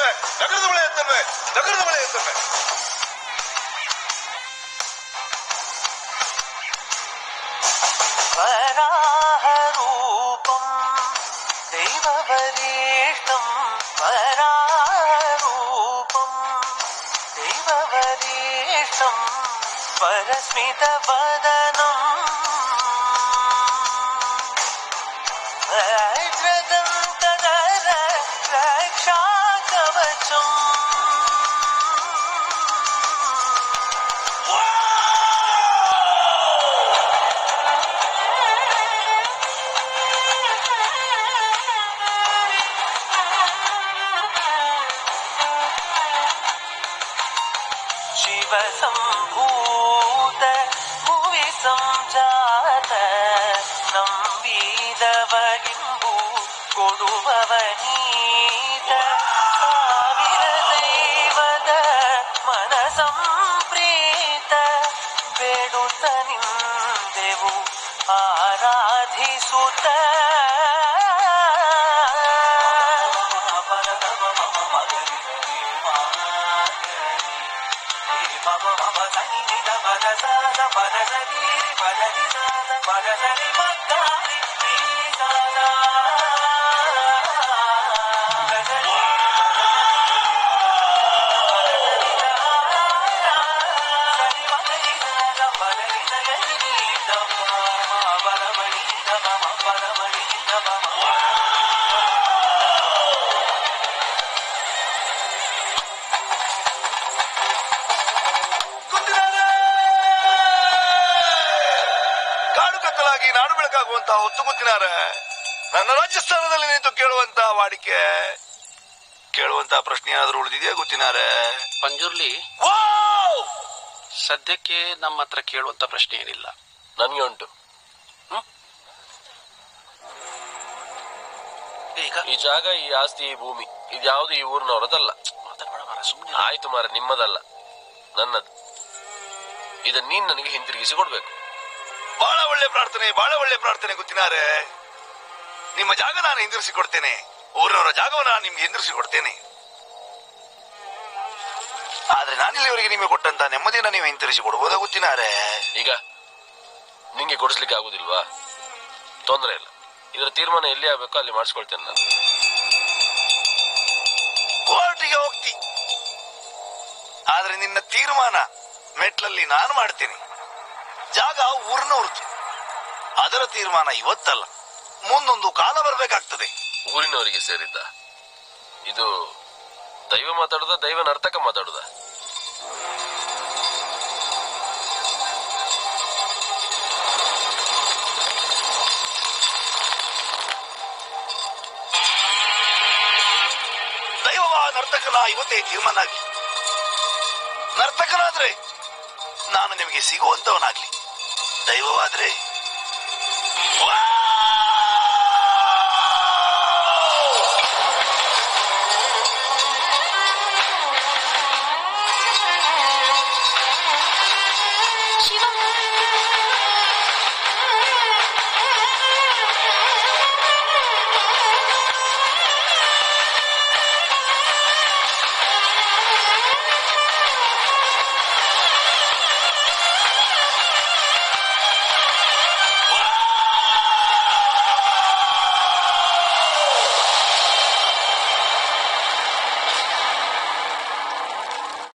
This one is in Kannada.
ಎತ್ತಲ್ವೇ, ನಗರದ ಬಳೆ ಎತ್ತಲ್ವೇ, ನಗರದ ಬಳೆ ಎತ್ತಲ್ವೇ. ವರಾಹರೂಪಂ ದೈವವರೇಷ್ಟಂ ವರಾಹರೂಪಂ ದೈವವರೇಷ್ಟಂ ವರಸ್ಮಿತವದನಂ ವಜ್ರದಂತಧರ ರಕ್ಷಾಕವಚಂ ಶಿವಸಂಭೂತ ಭುವಿ ಸಂಜಾತ ನಂಬಿದವಗಿಂಬು ಕೊಡುವವನೀತ ಸಾವಿರ ದೈವದ ಮನಸಂಪ್ರೀತ ಬೇಡುತ್ತ ನಿಂದೆವು ಆರಾಧಿಸುತ್ತ ನಾಡು ಬೆಳಕಾಗುವಂತಹ ಹೊತ್ತು ಗೊತ್ತಿನಾರ ನನ್ನ ರಾಜಸ್ಥಾನದಲ್ಲಿ ನಿಂತು ಕೇಳುವಂತಹ ವಾಡಿಕೆ ಕೇಳುವಂತಹ ಪ್ರಶ್ನೆ ಏನಾದ್ರೂ ಉಳಿದಿದೆಯಾ ಗೊತ್ತಿನಾರ? ಪಂಜುರ್ಲಿ, ಸದ್ಯಕ್ಕೆ ನಮ್ಮ ಹತ್ರ ಕೇಳುವಂತ ಪ್ರಶ್ನೆ ಏನಿಲ್ಲ. ನನ್ಗೆ ಉಂಟು. ಈಗ ಈ ಜಾಗ, ಈ ಆಸ್ತಿ, ಈ ಭೂಮಿ ಇದ್ಯಾವುದು ಈ ಊರಿನವರದಲ್ಲ. ಆಯ್ತು ಮಾರ, ನಿಮ್ಮದಲ್ಲ, ನನ್ನದು. ಇದನ್ನ ನೀನ್ ನನಗೆ ಹಿಂತಿರುಗಿಸಿ ಕೊಡ್ಬೇಕು. ಬಹಳ ಒಳ್ಳೆ ಪ್ರಾರ್ಥನೆ, ಬಹಳ ಒಳ್ಳೆ ಪ್ರಾರ್ಥನೆ ಗೊತ್ತಿನಾರೆ. ನಿಮ್ಮ ಜಾಗ ನಾನು ಹಿಂದಿರಿಸಿ ಕೊಡ್ತೇನೆ, ಊರಿನವರ ಜಾಗವನ್ನು ನಾನು ನಿಮ್ಗೆ ಹಿಂದಿರಿಸಿ ಕೊಡ್ತೇನೆ. ಆದ್ರೆ ನಾನಿಲ್ಲಿವರೆಗೆ ನಿಮಗೆ ಕೊಟ್ಟಂತ ನೆಮ್ಮದಿಯನ್ನ ನೀವು ಹಿಂತಿರಿಸಿ ಕೊಡ್ಬೋದಾ ಗೊತ್ತಿನಾರೆ? ಈಗ ನಿಂಗೆ ಕೊಡಿಸ್ಲಿಕ್ಕೆ ಆಗುದಿಲ್ವಾ? ತೊಂದರೆ ಇಲ್ಲ, ಇದರ ತೀರ್ಮಾನ ಎಲ್ಲಿ ಆಗ್ಬೇಕೋ ಅಲ್ಲಿ ಮಾಡಿಸ್ಕೊಳ್ತೇನೆ ನಾನು. ಕೋರ್ಟಿಗೆ ಹೋಗ್ತಿ, ಆದ್ರೆ ನಿನ್ನ ತೀರ್ಮಾನ ಮೆಟ್ಲಲ್ಲಿ ನಾನು ಮಾಡ್ತೇನೆ. ಜಾಗ ಊರಿನವ್ರದ್ದು, ಅದರ ತೀರ್ಮಾನ ಇವತ್ತಲ್ಲ, ಮುಂದೊಂದು ಕಾಲ ಬರ್ಬೇಕಾಗ್ತದೆ. ಊರಿನವರಿಗೆ ಸೇರಿದ್ದ ಇದು? ದೈವ ಮಾತಾಡುದ, ದೈವ ನರ್ತಕ ಮಾತಾಡುದ? ದೈವವ ನರ್ತಕನ ಇವತ್ತೇ ತೀರ್ಮಾನ ಆಗ್ಲಿ. ನರ್ತಕನಾದ್ರೆ ನಾನು ನಿಮಗೆ ಸಿಗುವಂತವನಾಗ್ಲಿ, ದೈವವಾದ್ರೆ